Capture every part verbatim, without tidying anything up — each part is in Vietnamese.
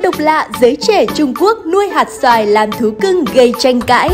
độc lạ, giới trẻ Trung Quốc nuôi hạt xoài làm thú cưng gây tranh cãi.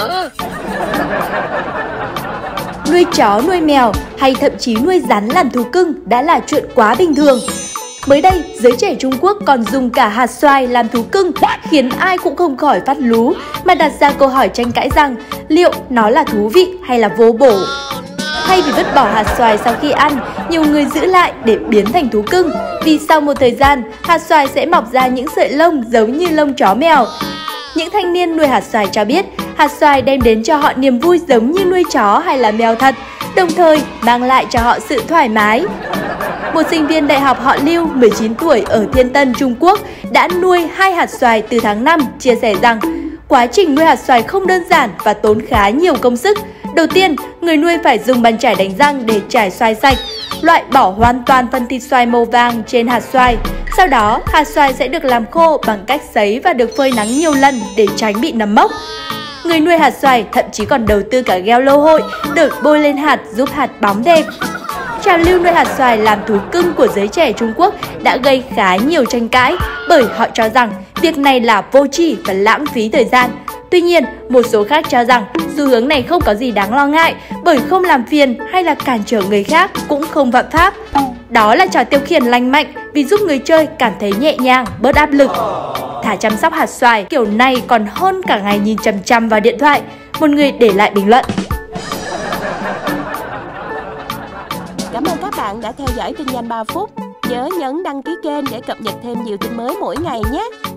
Nuôi chó, nuôi mèo hay thậm chí nuôi rắn làm thú cưng đã là chuyện quá bình thường. Mới đây, giới trẻ Trung Quốc còn dùng cả hạt xoài làm thú cưng, khiến ai cũng không khỏi phát lú mà đặt ra câu hỏi tranh cãi rằng liệu nó là thú vị hay là vô bổ. Thay vì vứt bỏ hạt xoài sau khi ăn, nhiều người giữ lại để biến thành thú cưng, vì sau một thời gian, hạt xoài sẽ mọc ra những sợi lông giống như lông chó mèo. Những thanh niên nuôi hạt xoài cho biết, hạt xoài đem đến cho họ niềm vui giống như nuôi chó hay là mèo thật, đồng thời mang lại cho họ sự thoải mái. Một sinh viên đại học họ Lưu, mười chín tuổi ở Thiên Tân, Trung Quốc đã nuôi hai hạt xoài từ tháng năm, chia sẻ rằng quá trình nuôi hạt xoài không đơn giản và tốn khá nhiều công sức. Đầu tiên, người nuôi phải dùng bàn chải đánh răng để chải xoài sạch, loại bỏ hoàn toàn phần thịt xoài màu vàng trên hạt xoài. Sau đó, hạt xoài sẽ được làm khô bằng cách sấy và được phơi nắng nhiều lần để tránh bị nấm mốc. Người nuôi hạt xoài thậm chí còn đầu tư cả gel lô hội để bôi lên hạt giúp hạt bóng đẹp. Trào lưu nuôi hạt xoài làm thú cưng của giới trẻ Trung Quốc đã gây khá nhiều tranh cãi bởi họ cho rằng việc này là vô tri và lãng phí thời gian. Tuy nhiên, một số khác cho rằng xu hướng này không có gì đáng lo ngại bởi không làm phiền hay là cản trở người khác cũng không phạm pháp. Đó là trò tiêu khiển lành mạnh vì giúp người chơi cảm thấy nhẹ nhàng, bớt áp lực. Thả chăm sóc hạt xoài kiểu này còn hơn cả ngày nhìn chằm chằm vào điện thoại. Một người để lại bình luận. Cảm ơn các bạn đã theo dõi tin nhanh ba phút. Nhớ nhấn đăng ký kênh để cập nhật thêm nhiều tin mới mỗi ngày nhé.